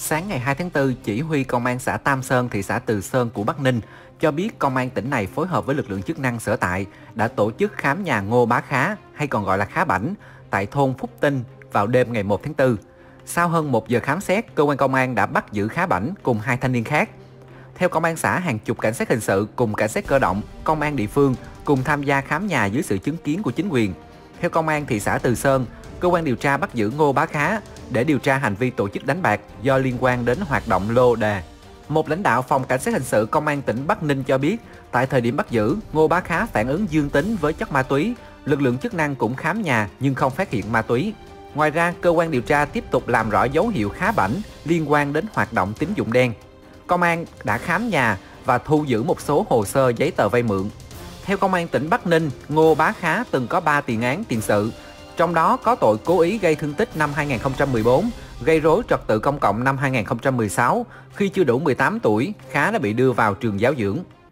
Sáng ngày 2 tháng 4, chỉ huy Công an xã Tam Sơn, thị xã Từ Sơn của Bắc Ninh cho biết Công an tỉnh này phối hợp với lực lượng chức năng sở tại đã tổ chức khám nhà Ngô Bá Khá, hay còn gọi là Khá Bảnh, tại thôn Phúc Tinh vào đêm ngày 1 tháng 4. Sau hơn 1 giờ khám xét, cơ quan công an đã bắt giữ Khá Bảnh cùng 2 thanh niên khác. Theo Công an xã, hàng chục cảnh sát hình sự cùng cảnh sát cơ động, công an địa phương cùng tham gia khám nhà dưới sự chứng kiến của chính quyền. Theo Công an thị xã Từ Sơn, cơ quan điều tra bắt giữ Ngô Bá Khá để điều tra hành vi tổ chức đánh bạc do liên quan đến hoạt động lô đề. Một lãnh đạo phòng cảnh sát hình sự Công an tỉnh Bắc Ninh cho biết, tại thời điểm bắt giữ, Ngô Bá Khá phản ứng dương tính với chất ma túy. Lực lượng chức năng cũng khám nhà nhưng không phát hiện ma túy. Ngoài ra, cơ quan điều tra tiếp tục làm rõ dấu hiệu Khá Bảnh liên quan đến hoạt động tín dụng đen. Công an đã khám nhà và thu giữ một số hồ sơ giấy tờ vay mượn. Theo Công an tỉnh Bắc Ninh, Ngô Bá Khá từng có 3 tiền án tiền sự, trong đó có tội cố ý gây thương tích năm 2014, gây rối trật tự công cộng năm 2016. Khi chưa đủ 18 tuổi, Khá đã bị đưa vào trường giáo dưỡng.